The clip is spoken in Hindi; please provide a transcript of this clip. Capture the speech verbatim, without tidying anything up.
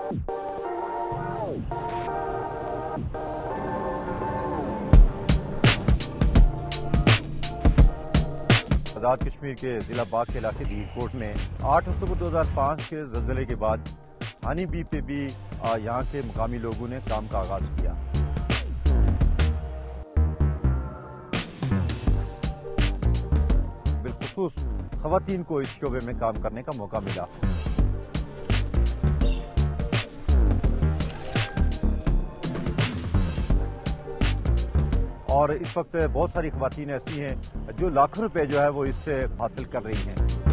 आजाद कश्मीर के जिला बाग के इलाके दी कोर्ट में आठ अक्टूबर दो हजार पाँच के जल्जले के बाद हानी बी पे भी यहाँ के मुकामी लोगों ने काम का आगाज किया। बिलखुसूस खवातीन को इस शोबे में काम करने का मौका मिला। और इस वक्त बहुत सारी खवातीन ऐसी हैं जो लाखों रुपए जो है वो इससे हासिल कर रही हैं।